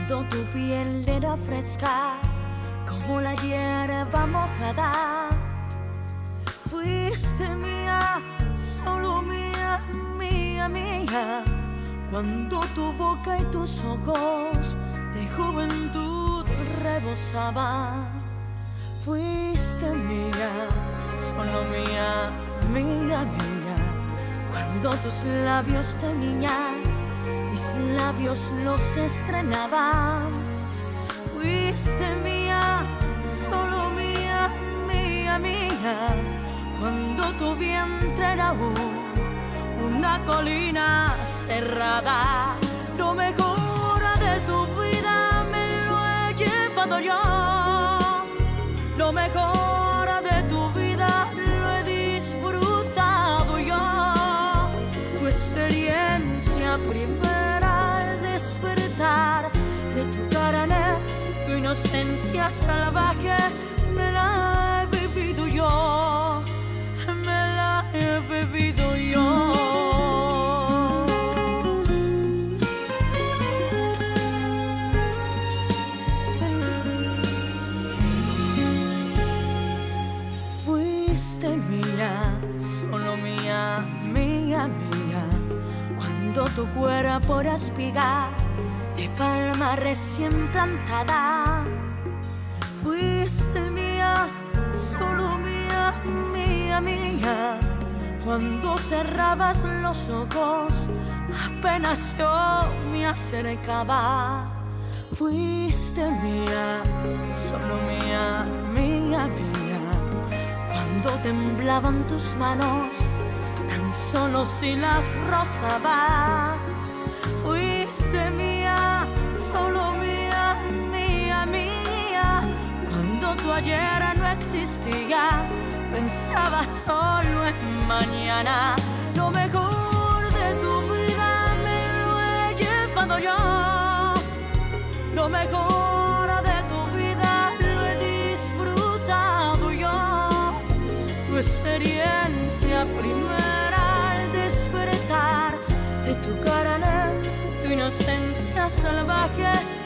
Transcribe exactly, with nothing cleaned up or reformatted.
cuando tu piel era fresca como la hierba mojada. Fuiste mía, solo mía, mía, mía, cuando tu boca y tus ojos de juventud rebosaban. Fuiste mía, solo mía, mía, mía, cuando tus labios de niña mis labios los estrenaban. Fuiste mía, solo mía, mía, mía, cuando tu vientre era un, una colina cerrada. Lo mejor de tu vida me lo he llevado yo. Lo mejor de tu vida lo he disfrutado yo. Tu experiencia primera al despertar de tu carne, tu inocencia salvaje, me la he vivido yo, me la he vivido yo. Solo mía, mía, mía, cuando tu cuerpo era espiga de palma recién plantada. Fuiste mía, solo mía, mía, mía, cuando cerrabas los ojos apenas yo me acercaba. Fuiste mía, solo mía, mía, mía, cuando temblaban tus manos, tan solo si las rozaba. Fuiste mía, solo mía, mía, mía, cuando tu ayer no existía, pensaba solo en mañana. Lo mejor de tu vida me lo he llevado yo. Lo mejor de tu vida lo he disfrutado yo. Tu experiencia primera al despertar de tu carne, tu inocencia salvaje,